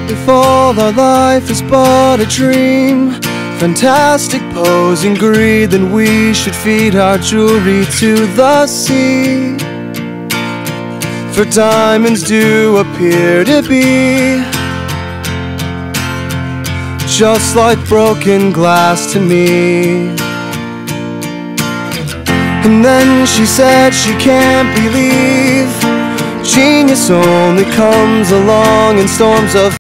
If all our life is but a dream, fantastic posing greed, then we should feed our jewelry to the sea. For diamonds do appear to be just like broken glass to me. And then she said she can't believe genius only comes along in storms of